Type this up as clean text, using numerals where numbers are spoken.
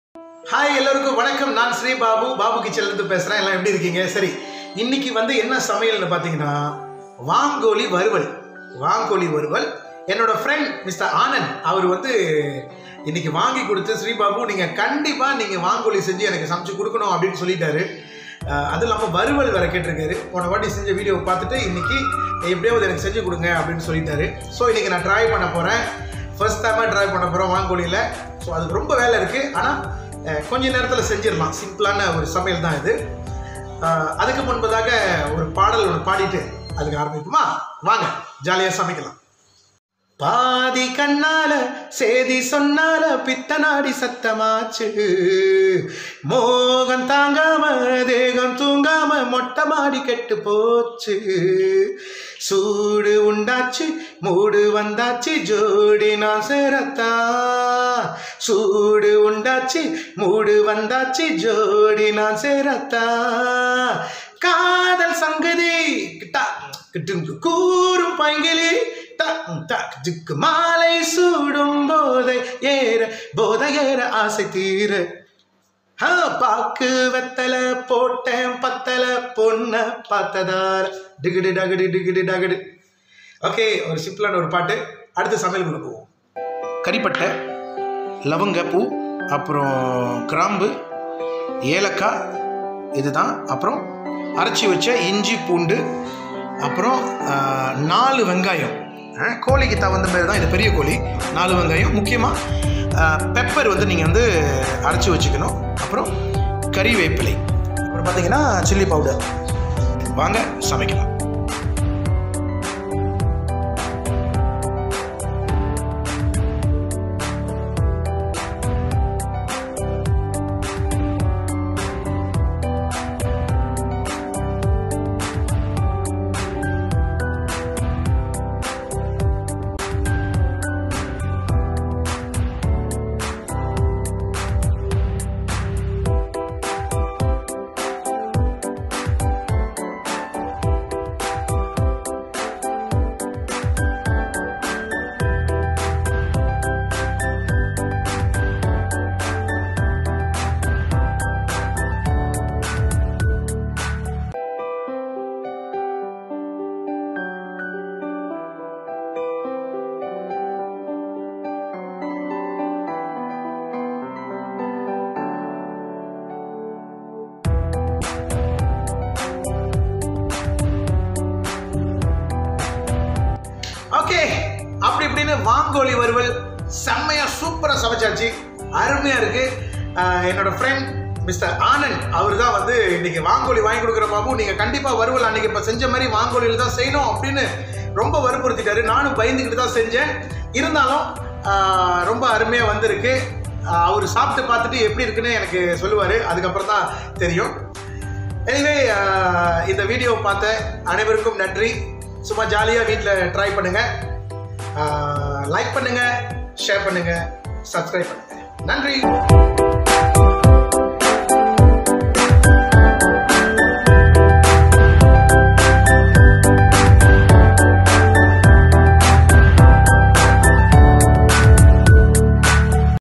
Hi எல்லாருக்கும் வணக்கம். நான் ஸ்ரீ பாபு கிச்சன்லேருந்து பேசுகிறேன். எல்லாம் எப்படி இருக்கீங்க? சரி, இன்னைக்கு வந்து என்ன சமையல்னு பார்த்தீங்கன்னா வாங்கோலி வறுவல். என்னோட ஃப்ரெண்ட் மிஸ்டர் ஆனந்த் அவர் வந்து இன்னைக்கு வாங்கி கொடுத்து, ஸ்ரீ பாபு நீங்கள் கண்டிப்பாக நீங்கள் வாங்கோலி செஞ்சு எனக்கு சமைச்சு கொடுக்கணும் அப்படின்னு சொல்லிட்டாரு. அது இல்லாமல் வறுவல் வேறு கேட்டிருக்காரு. போன வாட்டி செஞ்ச வீடியோவை பார்த்துட்டு இன்னைக்கு எப்படியாவது எனக்கு செஞ்சு கொடுங்க அப்படின்னு சொல்லிட்டாரு. ஸோ இன்றைக்கி நான் ட்ரை பண்ண போகிறேன். ஃபர்ஸ்ட் டைமாக ட்ரை பண்ண போகிறோம் வாங்கோலியில். ஸோ அதுக்கு ரொம்ப வேலை இருக்குது, ஆனால் கொஞ்ச நேரத்தில் செஞ்சிடலாம். சிம்பிளான ஒரு சமையல் தான் இது. அதுக்கு முன்பதாக ஒரு பாடல் ஒன்று பாடிட்டு அதுக்கு ஆரம்பிக்குமா? வாங்க ஜாலியாக சமைக்கலாம். பாதி கண்ணால சேதி சொன்னால பித்தனாடி சத்தமாச்சு, மோகம் தாங்காம தேகம் தூங்காம மொட்டை மாடி கெட்டு போச்சு, சூடு உண்டாச்சு மூடு வந்தாச்சு ஜோடி நான் சேரத்தா, சூடு உண்டாச்சு மூடு வந்தாச்சு ஜோடி நான் சேரத்தா, காதல் சங்கதி கூறும் பைங்கிலி மாலை சூடும் போதை ஏற ஆசை தீர, பாக்கு வெத்தல போட்டேன் பத்தல பொண்ண பார்த்ததார டிகிடி டகடி டிகிடி டகடு. ஓகே, ஒரு சிம்பிளான ஒரு பாட்டு. அடுத்த சமையலுக்குள்ள போவோம். கறிப்பட்டை, லவங்கப்பூ, அப்புறம் கிராம்பு, ஏலக்காய், இதுதான். அப்புறம் அரைச்சி வச்ச இஞ்சி பூண்டு, அப்புறம் 4 வெங்காயம். கோழிக்கு தகுந்த மாதிரி தான், இது பெரிய கோழி. 4 வெங்காயம். முக்கியமாக பெப்பர் வந்து நீங்கள் வந்து அரைச்சி வச்சுக்கணும். அப்புறம் கறிவேப்பிலை, அப்புறம் பார்த்தீங்கன்னா சில்லி பவுடர். வாங்க சமைக்கலாம். ஓகே, அப்படி இப்படின்னு வாங்கோலி வறுவல் செம்மையா சூப்பரா சமைச்சாச்சு. அருமையா இருக்கு. என்னோட ஃப்ரெண்ட் மிஸ்டர் ஆனந்த் அவர் தான் வந்து இன்னைக்கு வாங்கோலி வாங்கி கொடுக்குற பாபு, நீங்க கண்டிப்பா வறுவல் அன்னைக்கு இப்ப செஞ்ச மாதிரி வாங்கோலியில் தான் செய்யணும் அப்படின்னு ரொம்ப வற்புறுத்திட்டாரு. நானும் பயந்துக்கிட்டு தான் செஞ்சேன். இருந்தாலும் ரொம்ப அருமையா வந்திருக்கு. அவர் சாப்பிட்டு பார்த்துட்டு எப்படி இருக்குன்னு எனக்கு சொல்லுவாரு, அதுக்கப்புறம் தான் தெரியும். எனிவே, இந்த வீடியோ பார்த்த அனைவருக்கும் நன்றி. சும்மா ஜாலியாக வீட்டில் ட்ரை பண்ணுங்கள். லைக் பண்ணுங்கள், ஷேர் பண்ணுங்கள், சப்ஸ்கிரைப் பண்ணுங்கள். நன்றி.